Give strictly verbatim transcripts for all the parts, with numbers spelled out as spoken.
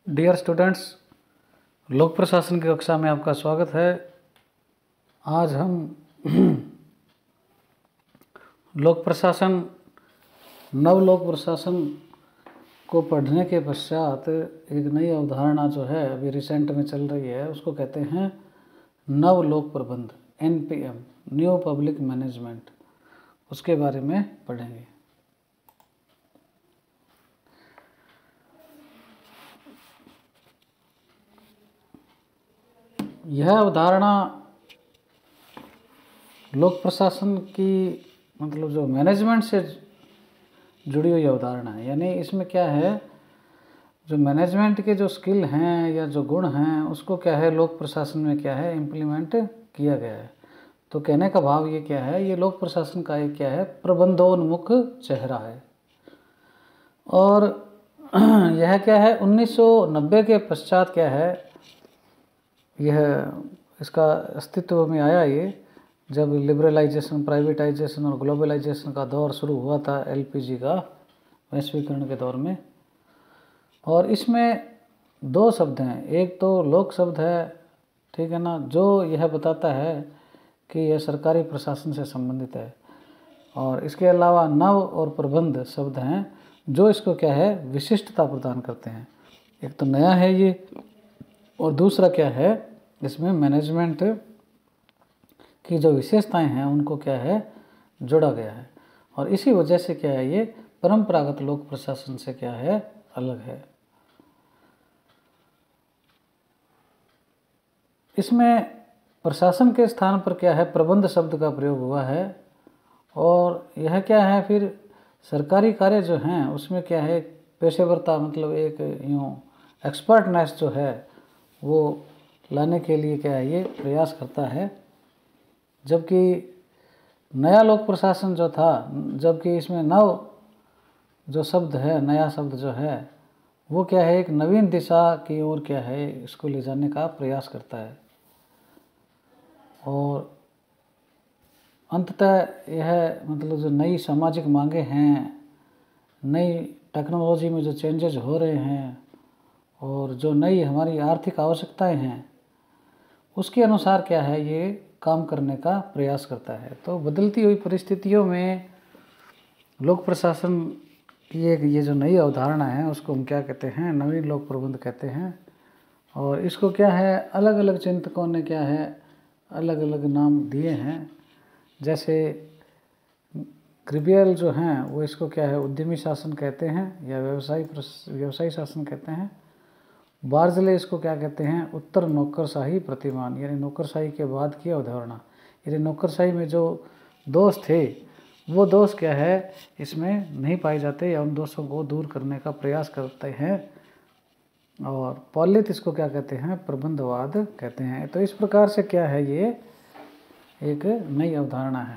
Dear students, लोक प्रशासन की कक्षा में आपका स्वागत है। आज हम लोक प्रशासन नव लोक प्रशासन को पढ़ने के पश्चात एक नई अवधारणा जो है अभी रिसेंट में चल रही है, उसको कहते हैं नव लोक प्रबंध, N P M, new public management. उसके बारे में पढ़ेंगे। यह अवधारणा लोक प्रशासन की मतलब जो मैनेजमेंट से जुड़ी हुई अवधारणा है। यानी इसमें क्या है, जो मैनेजमेंट के जो स्किल हैं या जो गुण हैं उसको क्या है लोक प्रशासन में क्या है इम्प्लीमेंट किया गया है। तो कहने का भाव ये क्या है, ये लोक प्रशासन का एक क्या है प्रबंधोन्मुख चेहरा है। और यह क्या है उन्नीस सौ नब्बे के पश्चात क्या है, यह इसका अस्तित्व में आया ये जब लिबरलाइजेशन, प्राइवेटाइजेशन और ग्लोबलाइजेशन का दौर शुरू हुआ था, एल पी जी का वैश्वीकरण के दौर में। और इसमें दो शब्द हैं, एक तो लोक शब्द है, ठीक है ना, जो यह बताता है कि यह सरकारी प्रशासन से संबंधित है। और इसके अलावा नव और प्रबंध शब्द हैं जो इसको क्या है विशिष्टता प्रदान करते हैं। एक तो नया है ये, और दूसरा क्या है इसमें मैनेजमेंट की जो विशेषताएं हैं उनको क्या है जोड़ा गया है। और इसी वजह से क्या है ये परंपरागत लोक प्रशासन से क्या है अलग है। इसमें प्रशासन के स्थान पर क्या है प्रबंध शब्द का प्रयोग हुआ है। और यह क्या है फिर सरकारी कार्य जो हैं उसमें क्या है पेशेवरता, मतलब एक यूँ एक्सपर्टनेस जो है वो लाने के लिए क्या है ये प्रयास करता है। जबकि नया लोक प्रशासन जो था, जबकि इसमें नव जो शब्द है, नया शब्द जो है वो क्या है एक नवीन दिशा की ओर क्या है इसको ले जाने का प्रयास करता है। और अंततः यह मतलब जो नई सामाजिक मांगे हैं, नई टेक्नोलॉजी में जो चेंजेस हो रहे हैं और जो नई हमारी आर्थिक आवश्यकताएं हैं उसके अनुसार क्या है ये काम करने का प्रयास करता है। तो बदलती हुई परिस्थितियों में लोक प्रशासन की एक ये जो नई अवधारणा है उसको हम क्या कहते हैं नवीन लोक प्रबंध कहते हैं। और इसको क्या है अलग अलग चिंतकों ने क्या है अलग अलग नाम दिए हैं। जैसे ग्रिबियल जो हैं वो इसको क्या है उद्यमी शासन कहते हैं या व्यवसायी व्यवसायी शासन कहते हैं। बार्जले इसको क्या कहते हैं उत्तर नौकरशाही प्रतिमान, यानी नौकरशाही के बाद की अवधारणा। यानी नौकरशाही में जो दोष थे वो दोष क्या है इसमें नहीं पाए जाते या उन दोषों को दूर करने का प्रयास करते हैं। और पॉलिथ इसको क्या कहते हैं प्रबंधवाद कहते हैं। तो इस प्रकार से क्या है ये एक नई अवधारणा है।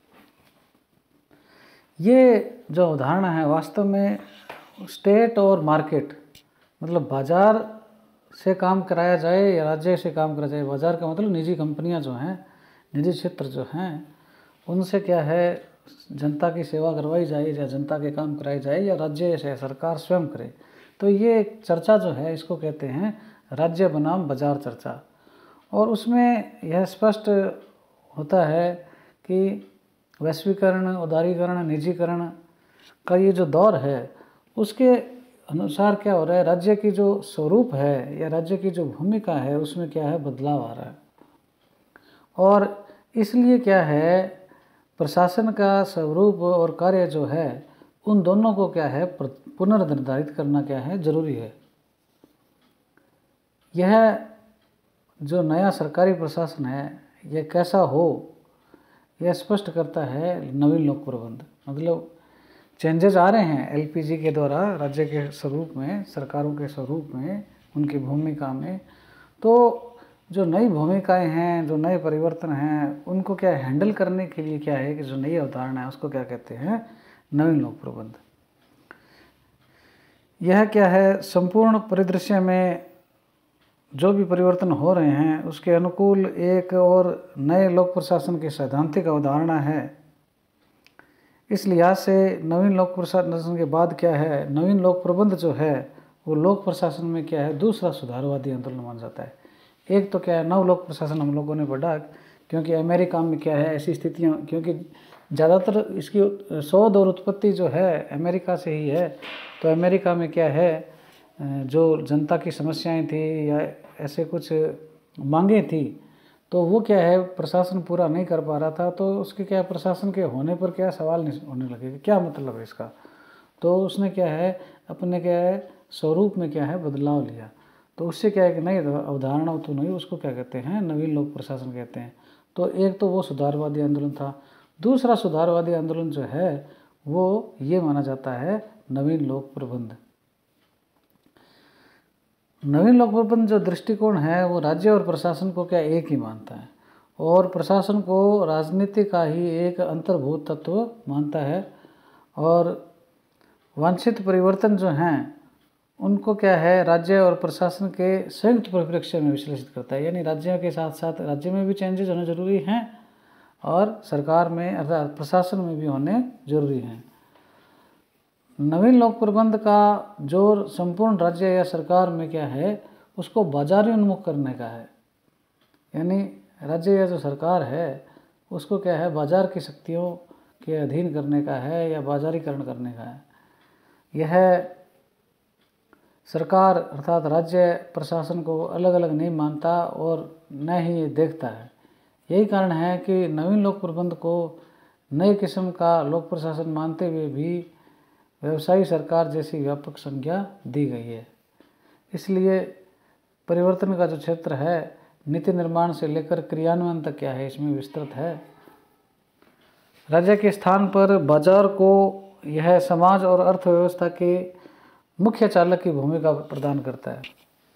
ये जो अवधारणा है वास्तव में स्टेट और मार्केट, मतलब बाज़ार से काम कराया जाए या राज्य से काम कराया जाए, बाज़ार का मतलब निजी कंपनियां जो हैं, निजी क्षेत्र जो हैं, उनसे क्या है जनता की सेवा करवाई जाए या जनता के काम कराए जाए या राज्य से सरकार स्वयं करे। तो ये चर्चा जो है इसको कहते हैं राज्य बनाम बाजार चर्चा। और उसमें यह स्पष्ट होता है कि वैश्वीकरण, उदारीकरण, निजीकरण का ये जो दौर है उसके अनुसार क्या हो रहा है, राज्य की जो स्वरूप है या राज्य की जो भूमिका है उसमें क्या है बदलाव आ रहा है। और इसलिए क्या है प्रशासन का स्वरूप और कार्य जो है उन दोनों को क्या है पुनर्निर्धारित करना क्या है जरूरी है। यह जो नया सरकारी प्रशासन है यह कैसा हो यह स्पष्ट करता है नवीन लोक प्रबंध। मतलब चेंजेस आ रहे हैं एल पी जी के द्वारा राज्य के स्वरूप में, सरकारों के स्वरूप में, उनकी भूमिका में। तो जो नई भूमिकाएं हैं, जो नए परिवर्तन हैं, उनको क्या हैंडल करने के लिए क्या है कि जो नई अवधारणा है उसको क्या कहते हैं नवीन लोक प्रबंध। यह क्या है संपूर्ण परिदृश्य में जो भी परिवर्तन हो रहे हैं उसके अनुकूल एक और नए लोक प्रशासन की सैद्धांतिक अवधारणा है। इस लिहाज से नवीन लोक प्रशासन के बाद क्या है नवीन लोक प्रबंध जो है वो लोक प्रशासन में क्या है दूसरा सुधारवादी आंदोलन माना जाता है। एक तो क्या है नव लोक प्रशासन हम लोगों ने पढ़ा, क्योंकि अमेरिका में क्या है ऐसी स्थितियाँ, क्योंकि ज़्यादातर इसकी शोध और उत्पत्ति जो है अमेरिका से ही है। तो अमेरिका में क्या है जो जनता की समस्याएं थी या ऐसे कुछ मांगें थी, तो वो क्या है प्रशासन पूरा नहीं कर पा रहा था। तो उसके क्या प्रशासन के होने पर क्या सवाल नहीं होने लगे कि क्या मतलब है इसका। तो उसने क्या है अपने क्या है स्वरूप में क्या है बदलाव लिया। तो उससे क्या है कि नई अवधारणा तो नहीं, उसको क्या कहते हैं नवीन लोक प्रशासन कहते हैं। तो एक तो वो सुधारवादी आंदोलन था। दूसरा सुधारवादी आंदोलन जो है वो ये माना जाता है नवीन लोक प्रबंध। नवीन लोक प्रबंध जो दृष्टिकोण है वो राज्य और प्रशासन को क्या एक ही मानता है और प्रशासन को राजनीति का ही एक अंतर्भूत तत्व मानता है और वांछित परिवर्तन जो हैं उनको क्या है राज्य और प्रशासन के संयुक्त परिप्रेक्ष्य में विश्लेषित करता है। यानी राज्यों के साथ साथ राज्य में भी चेंजेस होने जरूरी हैं और सरकार में अर्थात प्रशासन में भी होने जरूरी हैं। नवीन लोक प्रबंध का जोर संपूर्ण राज्य या सरकार में क्या है उसको बाजारी उन्मुख करने का है। यानी राज्य या जो सरकार है उसको क्या है बाजार की शक्तियों के अधीन करने का है या बाजारीकरण करने का है। यह सरकार अर्थात राज्य प्रशासन को अलग अलग नहीं मानता और न ही देखता है। यही कारण है कि नवीन लोक प्रबंध को नए किस्म का लोक प्रशासन मानते हुए भी व्यवसायी सरकार जैसी व्यापक संज्ञा दी गई है। इसलिए परिवर्तन का जो क्षेत्र है नीति निर्माण से लेकर क्रियान्वयन तक क्या है इसमें विस्तृत है। राज्य के स्थान पर बाजार को यह समाज और अर्थव्यवस्था के मुख्य चालक की भूमिका प्रदान करता है।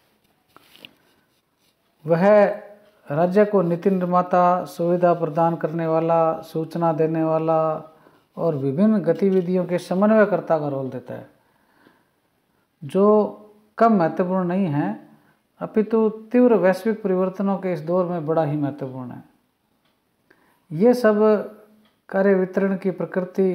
वह राज्य को नीति निर्माता, सुविधा प्रदान करने वाला, सूचना देने वाला और विभिन्न गतिविधियों के समन्वयकर्ता का रोल देता है, जो कम महत्वपूर्ण नहीं है अपितु तीव्र वैश्विक परिवर्तनों के इस दौर में बड़ा ही महत्वपूर्ण है। ये सब कार्य वितरण की प्रकृति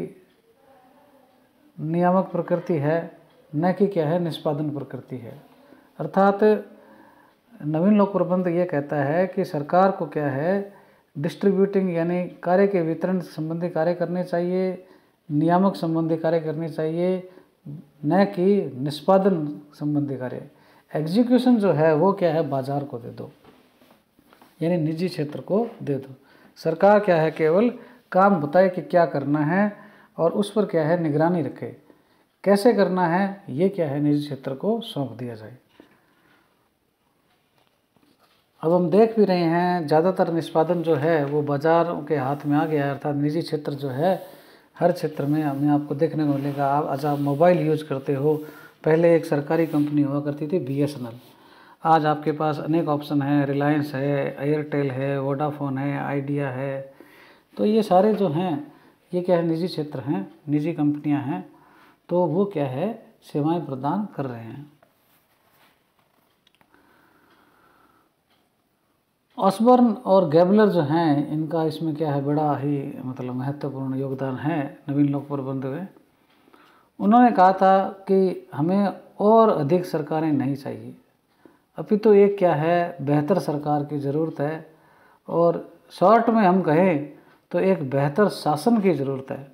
नियामक प्रकृति है, न कि क्या है निष्पादन प्रकृति है। अर्थात नवीन लोक प्रबंध ये कहता है कि सरकार को क्या है डिस्ट्रीब्यूटिंग यानी कार्य के वितरण संबंधी कार्य करने चाहिए, नियामक संबंधी कार्य करने चाहिए, न कि निष्पादन संबंधी कार्य। एग्जीक्यूशन जो है वो क्या है बाजार को दे दो, यानी निजी क्षेत्र को दे दो। सरकार क्या है केवल काम बताए कि क्या करना है और उस पर क्या है निगरानी रखे, कैसे करना है ये क्या है निजी क्षेत्र को सौंप दिया जाए। अब हम देख भी रहे हैं ज़्यादातर निष्पादन जो है वो बाजारों के हाथ में आ गया है। अर्थात निजी क्षेत्र जो है हर क्षेत्र में हमें आपको देखने को मिलेगा। आप आज आप मोबाइल यूज करते हो, पहले एक सरकारी कंपनी हुआ करती थी बी एस एन एल, आज आपके पास अनेक ऑप्शन है, रिलायंस है, एयरटेल है, वोडाफोन है, आइडिया है। तो ये सारे जो हैं ये क्या है निजी क्षेत्र हैं, निजी कंपनियां हैं, तो वो क्या है सेवाएं प्रदान कर रहे हैं। ऑसबर्न और गैबलर जो हैं इनका इसमें क्या है बड़ा ही मतलब महत्वपूर्ण योगदान है नवीन लोक प्रबंध में। उन्होंने कहा था कि हमें और अधिक सरकारें नहीं चाहिए, अभी तो एक क्या है बेहतर सरकार की ज़रूरत है और शॉर्ट में हम कहें तो एक बेहतर शासन की ज़रूरत है।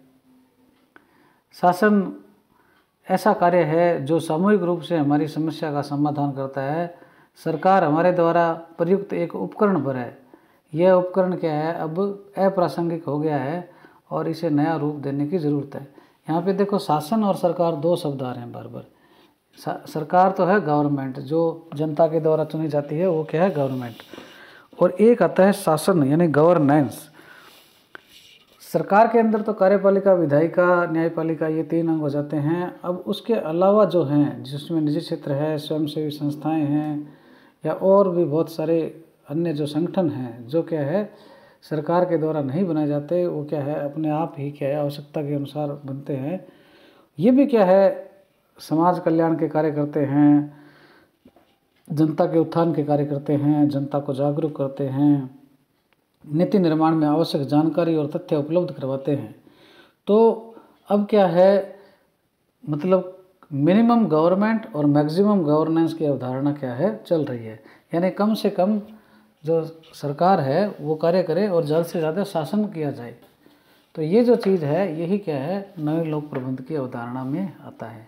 शासन ऐसा कार्य है जो सामूहिक रूप से हमारी समस्या का समाधान करता है। सरकार हमारे द्वारा प्रयुक्त एक उपकरण पर है, यह उपकरण क्या है अब अप्रासंगिक हो गया है और इसे नया रूप देने की ज़रूरत है। यहाँ पे देखो शासन और सरकार दो शब्द आ रहे हैं बार बार। सरकार तो है गवर्नमेंट जो जनता के द्वारा चुनी जाती है, वो क्या है गवर्नमेंट, और एक आता है शासन यानी गवर्नेंस। सरकार के अंदर तो कार्यपालिका, विधायिका, न्यायपालिका ये तीन अंग हो जाते हैं। अब उसके अलावा जो हैं जिसमें निजी क्षेत्र है, स्वयंसेवी संस्थाएं हैं या और भी बहुत सारे अन्य जो संगठन हैं जो क्या है सरकार के द्वारा नहीं बनाए जाते, वो क्या है अपने आप ही क्या है आवश्यकता के अनुसार बनते हैं। ये भी क्या है समाज कल्याण के कार्य करते हैं, जनता के उत्थान के कार्य करते हैं, जनता को जागरूक करते हैं, नीति निर्माण में आवश्यक जानकारी और तथ्य उपलब्ध करवाते हैं। तो अब क्या है मतलब मिनिमम गवर्नमेंट और मैक्सिमम गवर्नेंस की अवधारणा क्या है, चल रही है। यानी कम से कम जो सरकार है वो कार्य करे और ज़्यादा से ज़्यादा शासन किया जाए। तो ये जो चीज़ है यही क्या है, नवीन लोक प्रबंध की अवधारणा में आता है।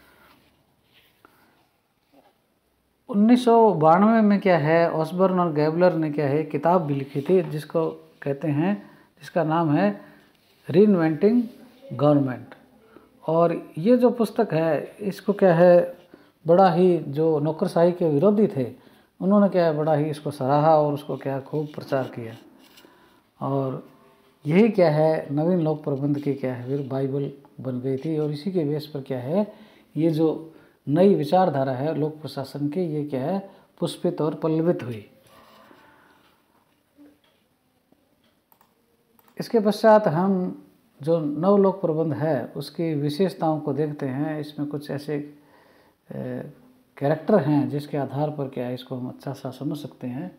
उन्नीस सौ बानवे में क्या है, ऑसबर्न और गैबलर ने क्या है किताब भी लिखी थी जिसको कहते हैं, जिसका नाम है रीइन्वेंटिंग गवर्नमेंट। और ये जो पुस्तक है इसको क्या है, बड़ा ही जो नौकरशाही के विरोधी थे उन्होंने क्या है बड़ा ही इसको सराहा और उसको क्या है खूब प्रचार किया। और यही क्या है नवीन लोक प्रबंध की क्या है फिर बाइबल बन गई थी। और इसी के बेस पर क्या है ये जो नई विचारधारा है लोक प्रशासन की, ये क्या है पुष्पित और पल्लवित हुई। इसके पश्चात हम जो नव लोक प्रबंध है उसकी विशेषताओं को देखते हैं। इसमें कुछ ऐसे कैरेक्टर हैं जिसके आधार पर क्या है इसको हम अच्छा सा समझ सकते हैं।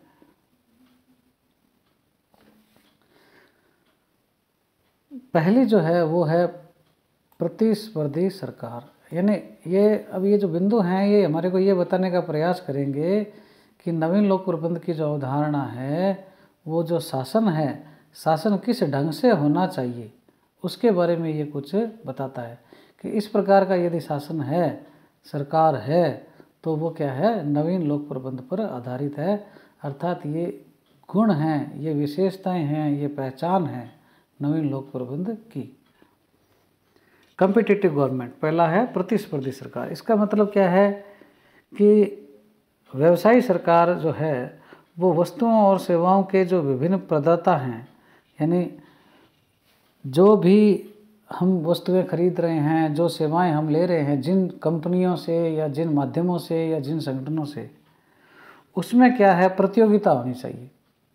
पहली जो है वो है प्रतिस्पर्धी सरकार। यानी ये अब ये जो बिंदु हैं ये हमारे को ये बताने का प्रयास करेंगे कि नवीन लोक प्रबंध की जो अवधारणा है वो जो शासन है, शासन किस ढंग से होना चाहिए उसके बारे में ये कुछ बताता है कि इस प्रकार का यदि शासन है, सरकार है, तो वो क्या है नवीन लोक प्रबंध पर आधारित है। अर्थात ये गुण हैं, ये विशेषताएं हैं, ये पहचान है नवीन लोक प्रबंध की। कॉम्पिटिटिव गवर्नमेंट पहला है प्रतिस्पर्धी सरकार। इसका मतलब क्या है कि व्यवसायी सरकार जो है वो वस्तुओं और सेवाओं के जो विभिन्न प्रदाता हैं, यानी जो भी हम वस्तुएं खरीद रहे हैं, जो सेवाएं हम ले रहे हैं, जिन कंपनियों से या जिन माध्यमों से या जिन संगठनों से, उसमें क्या है प्रतियोगिता होनी चाहिए।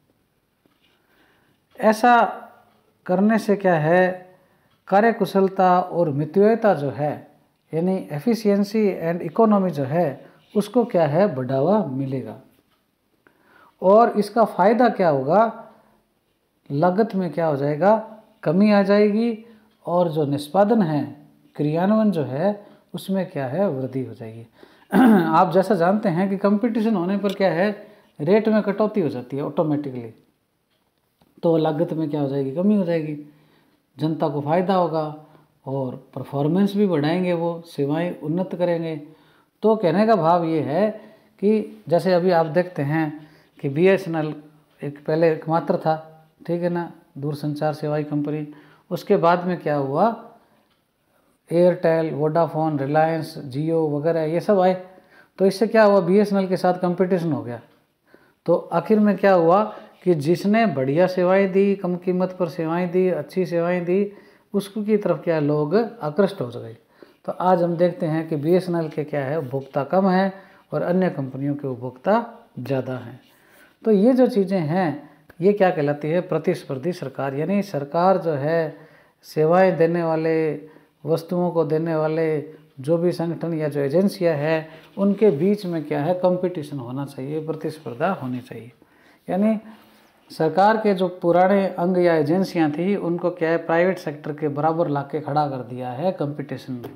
ऐसा करने से क्या है कार्यकुशलता और मितव्ययता जो है यानी एफिशिएंसी एंड इकोनॉमी जो है उसको क्या है बढ़ावा मिलेगा। और इसका फ़ायदा क्या होगा, लागत में क्या हो जाएगा कमी आ जाएगी और जो निष्पादन है, क्रियान्वयन जो है उसमें क्या है वृद्धि हो जाएगी। आप जैसा जानते हैं कि कंपटीशन होने पर क्या है रेट में कटौती हो जाती है ऑटोमेटिकली, तो लागत में क्या हो जाएगी कमी हो जाएगी, जनता को फ़ायदा होगा और परफॉर्मेंस भी बढ़ाएंगे, वो सेवाएं उन्नत करेंगे। तो कहने का भाव ये है कि जैसे अभी आप देखते हैं कि बी एस एन एल एक पहले एकमात्र था, ठीक है ना, दूरसंचार सेवाई कंपनी। उसके बाद में क्या हुआ एयरटेल, वोडाफोन, रिलायंस, जियो वगैरह ये सब आए। तो इससे क्या हुआ बी एस एन एल के साथ कंपटीशन हो गया। तो आखिर में क्या हुआ कि जिसने बढ़िया सेवाएं दी, कम कीमत पर सेवाएं दी, अच्छी सेवाएं दी, उसको की तरफ क्या लोग आकृष्ट हो गए। तो आज हम देखते हैं कि बी एस एन एल के क्या है उपभोक्ता कम है और अन्य कंपनियों के उपभोक्ता ज़्यादा हैं। तो ये जो चीज़ें हैं ये क्या कहलाती है प्रतिस्पर्धी सरकार। यानी सरकार जो है सेवाएं देने वाले, वस्तुओं को देने वाले जो भी संगठन या जो एजेंसियां हैं उनके बीच में क्या है कंपटीशन होना चाहिए, प्रतिस्पर्धा होनी चाहिए। यानी सरकार के जो पुराने अंग या एजेंसियां थी उनको क्या है प्राइवेट सेक्टर के बराबर ला के खड़ा कर दिया है कंपटीशन में।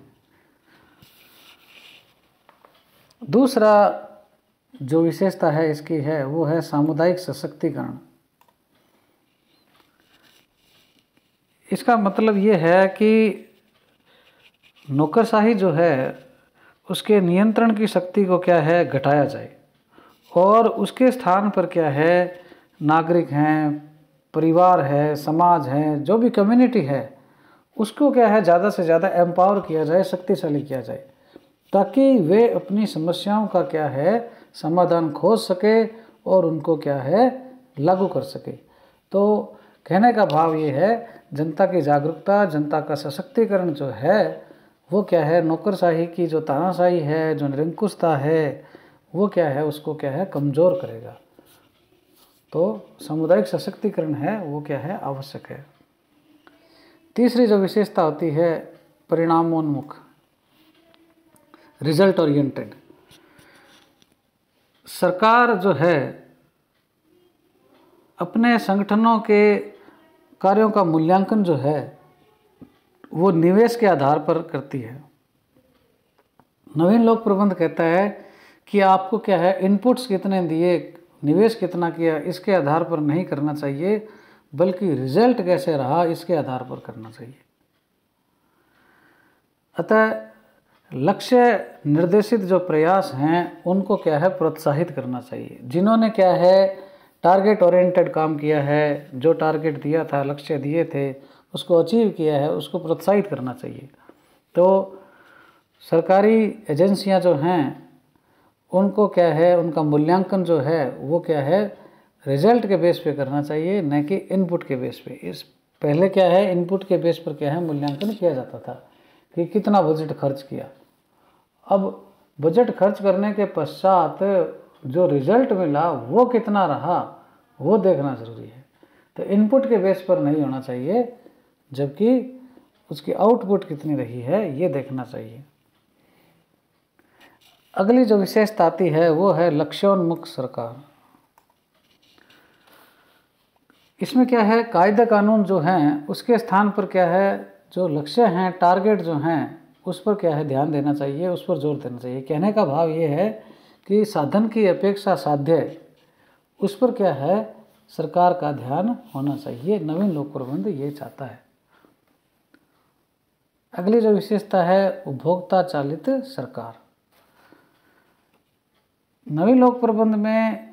दूसरा जो विशेषता है इसकी है वो है सामुदायिक सशक्तिकरण। इसका मतलब ये है कि नौकरशाही जो है उसके नियंत्रण की शक्ति को क्या है घटाया जाए और उसके स्थान पर क्या है नागरिक हैं, परिवार है, समाज है, जो भी कम्युनिटी है उसको क्या है ज़्यादा से ज़्यादा एम्पावर किया जाए, शक्तिशाली किया जाए, ताकि वे अपनी समस्याओं का क्या है समाधान खोज सके और उनको क्या है लागू कर सके। तो कहने का भाव ये है जनता की जागरूकता, जनता का सशक्तिकरण जो है वो क्या है नौकरशाही की जो तानाशाही है, जो निरंकुशता है, वो क्या है उसको क्या है कमज़ोर करेगा। तो सामुदायिक सशक्तिकरण है वो क्या है आवश्यक है। तीसरी जो विशेषता होती है परिणामोन्मुख, रिजल्ट ओरिएंटेड। सरकार जो है अपने संगठनों के कार्यों का मूल्यांकन जो है वो निवेश के आधार पर करती है। नवीन लोक प्रबंध कहता है कि आपको क्या है, इनपुट्स कितने दिए, निवेश कितना किया, इसके आधार पर नहीं करना चाहिए, बल्कि रिजल्ट कैसे रहा इसके आधार पर करना चाहिए। अतः लक्ष्य निर्देशित जो प्रयास हैं उनको क्या है, प्रोत्साहित करना चाहिए। जिन्होंने क्या है टारगेट ओरिएंटेड काम किया है, जो टारगेट दिया था, लक्ष्य दिए थे, उसको अचीव किया है, उसको प्रोत्साहित करना चाहिए। तो सरकारी एजेंसियां जो हैं उनको क्या है, उनका मूल्यांकन जो है वो क्या है, रिजल्ट के बेस पे करना चाहिए, न कि इनपुट के बेस पे। इस पहले क्या है, इनपुट के बेस पर क्या है मूल्यांकन किया जाता था कि कितना बजट खर्च किया। अब बजट खर्च करने के पश्चात जो रिजल्ट मिला वो कितना रहा वो देखना ज़रूरी है। तो इनपुट के बेस पर नहीं होना चाहिए, जबकि उसकी आउटपुट कितनी रही है ये देखना चाहिए। अगली जो विशेषता आती है वो है लक्ष्योन्मुख सरकार। इसमें क्या है, कायदे कानून जो हैं उसके स्थान पर क्या है, जो लक्ष्य हैं, टारगेट जो हैं, उस पर क्या है ध्यान देना चाहिए, उस पर जोर देना चाहिए। कहने का भाव ये है कि साधन की अपेक्षा साध्य, उस पर क्या है सरकार का ध्यान होना चाहिए। नवीन लोक प्रबंध ये चाहता है। अगली जो विशेषता है उपभोक्ता चालित सरकार। नवीन लोक प्रबंध में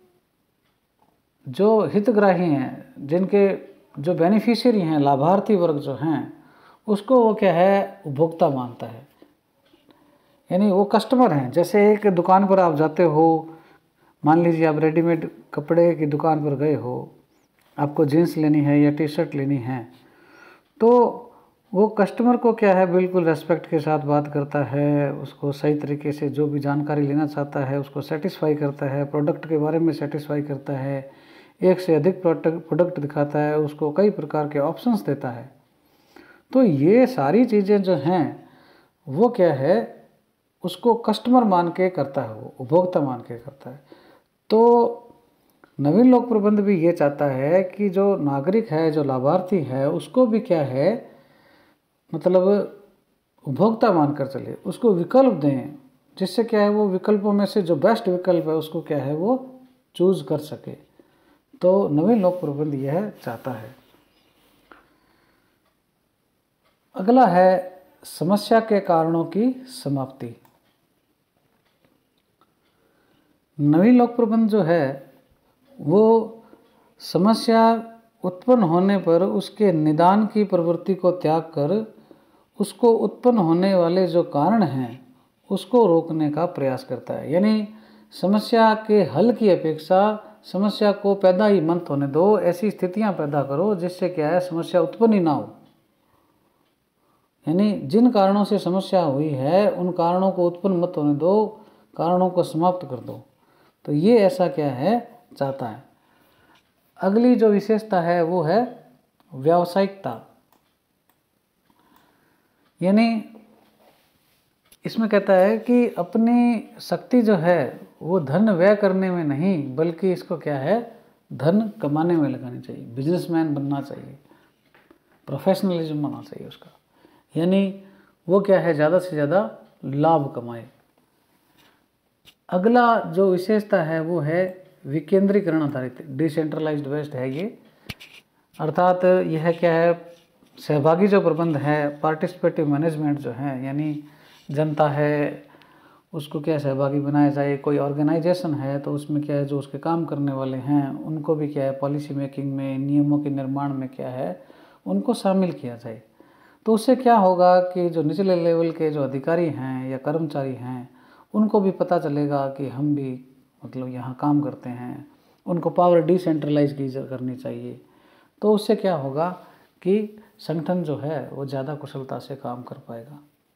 जो हितग्राही हैं, जिनके जो बेनिफिशियरी हैं, लाभार्थी वर्ग जो हैं, उसको वो क्या है उपभोक्ता मानता है, यानी वो कस्टमर हैं। जैसे एक दुकान पर आप जाते हो, मान लीजिए आप रेडीमेड कपड़े की दुकान पर गए हो, आपको जीन्स लेनी है या टी शर्ट लेनी है, तो वो कस्टमर को क्या है बिल्कुल रेस्पेक्ट के साथ बात करता है, उसको सही तरीके से जो भी जानकारी लेना चाहता है उसको सेटिस्फाई करता है, प्रोडक्ट के बारे में सेटिस्फाई करता है, एक से अधिक प्रोडक्ट प्रोडक्ट दिखाता है, उसको कई प्रकार के ऑप्शंस देता है। तो ये सारी चीज़ें जो हैं वो क्या है, उसको कस्टमर मान के करता है, वो उपभोक्ता मान के करता है। तो नवीन लोक प्रबंध भी ये चाहता है कि जो नागरिक है, जो लाभार्थी है, उसको भी क्या है मतलब उपभोक्ता मानकर चले, उसको विकल्प दें, जिससे क्या है वो विकल्पों में से जो बेस्ट विकल्प है उसको क्या है वो चूज कर सके। तो नवीन लोक प्रबंध यह चाहता है। अगला है समस्या के कारणों की समाप्ति। नवीन लोक प्रबंध जो है वो समस्या उत्पन्न होने पर उसके निदान की प्रवृत्ति को त्याग कर उसको उत्पन्न होने वाले जो कारण हैं उसको रोकने का प्रयास करता है। यानी समस्या के हल की अपेक्षा समस्या को पैदा ही मत होने दो, ऐसी स्थितियां पैदा करो जिससे क्या है समस्या उत्पन्न ही ना हो। यानी जिन कारणों से समस्या हुई है उन कारणों को उत्पन्न मत होने दो, कारणों को समाप्त कर दो। तो ये ऐसा क्या है चाहता है। अगली जो विशेषता है वो है व्यावसायिकता। यानी इसमें कहता है कि अपनी शक्ति जो है वो धन व्यय करने में नहीं, बल्कि इसको क्या है धन कमाने में लगानी चाहिए। बिजनेसमैन बनना चाहिए, प्रोफेशनलिज्म बनना चाहिए उसका। यानी वो क्या है ज़्यादा से ज़्यादा लाभ कमाए। अगला जो विशेषता है वो है विकेंद्रीकरण आधारित, डिसेंट्रलाइज्ड वेस्ट है ये। अर्थात यह क्या है सहभागी जो प्रबंध है, पार्टिसिपेटिव मैनेजमेंट जो है, यानी जनता है उसको क्या सहभागी बनाया जाए। कोई ऑर्गेनाइजेशन है तो उसमें क्या है जो उसके काम करने वाले हैं उनको भी क्या है पॉलिसी मेकिंग में, नियमों के निर्माण में क्या है उनको शामिल किया जाए। तो उससे क्या होगा कि जो निचले लेवल के जो अधिकारी हैं या कर्मचारी हैं उनको भी पता चलेगा कि हम भी मतलब यहाँ काम करते हैं, उनको पावर डिसेंट्रलाइज की करनी चाहिए। तो उससे क्या होगा कि संगठन जो है वो ज़्यादा कुशलता से काम कर पाएगा।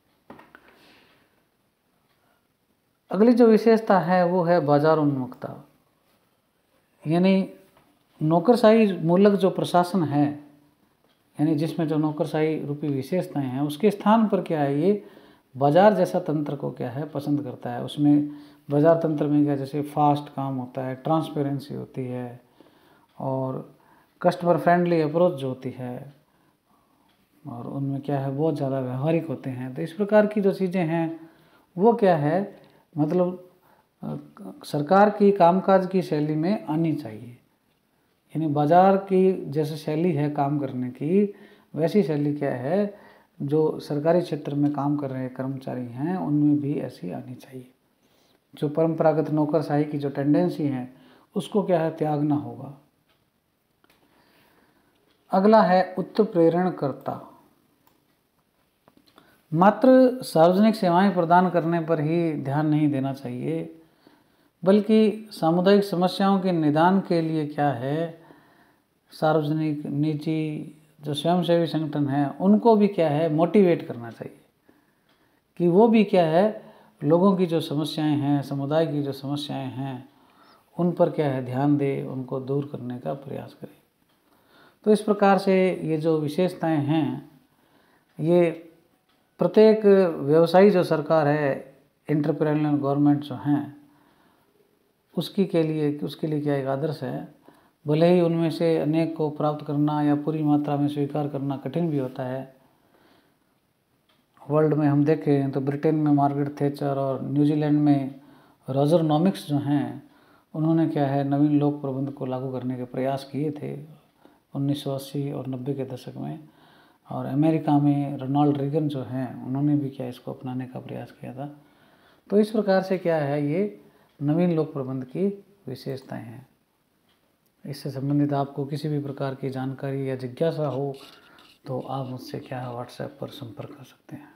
अगली जो विशेषता है वो है बाजार उन्मुखता। यानी नौकरशाही मूलक जो प्रशासन है, यानी जिसमें जो नौकरशाही रूपी विशेषताएं हैं उसके स्थान पर क्या है ये बाजार जैसा तंत्र को क्या है पसंद करता है। उसमें बाजार तंत्र में क्या जैसे फास्ट काम होता है, ट्रांसपेरेंसी होती है और कस्टमर फ्रेंडली अप्रोच जो होती है, और उनमें क्या है बहुत ज़्यादा व्यवहारिक होते हैं। तो इस प्रकार की जो चीज़ें हैं वो क्या है, मतलब सरकार की कामकाज की शैली में आनी चाहिए। यानी बाज़ार की जैसे शैली है काम करने की, वैसी शैली क्या है जो सरकारी क्षेत्र में काम कर रहे कर्मचारी हैं उनमें भी ऐसी आनी चाहिए। जो परंपरागत नौकरशाही की जो टेंडेंसी है उसको क्या है त्यागना होगा। अगला है उत्प्रेरणकर्ता। मात्र सार्वजनिक सेवाएं प्रदान करने पर ही ध्यान नहीं देना चाहिए, बल्कि सामुदायिक समस्याओं के निदान के लिए क्या है सार्वजनिक निजी जो स्वयंसेवी संगठन हैं उनको भी क्या है मोटिवेट करना चाहिए कि वो भी क्या है लोगों की जो समस्याएं हैं, समुदाय की जो समस्याएं हैं उन पर क्या है ध्यान दे, उनको दूर करने का प्रयास करे। तो इस प्रकार से ये जो विशेषताएं हैं, ये प्रत्येक व्यवसायी जो सरकार है, एंटरप्रेन्योरियल गवर्नमेंट जो हैं उसकी के लिए उसके लिए क्या एक आदर्श है। भले ही उनमें से अनेक को प्राप्त करना या पूरी मात्रा में स्वीकार करना कठिन भी होता है। वर्ल्ड में हम देखें तो ब्रिटेन में मार्गरेट थैचर और न्यूजीलैंड में रॉजर नॉमिक्स जो हैं उन्होंने क्या है नवीन लोक प्रबंध को लागू करने के प्रयास किए थे उन्नीस सौ अस्सी और नब्बे के दशक में। और अमेरिका में रोनाल्ड रीगन जो हैं उन्होंने भी क्या इसको अपनाने का प्रयास किया था। तो इस प्रकार से क्या है ये नवीन लोक प्रबंध की विशेषताएं हैं। इससे संबंधित आपको किसी भी प्रकार की जानकारी या जिज्ञासा हो तो आप मुझसे क्या है व्हाट्सएप पर संपर्क कर सकते हैं।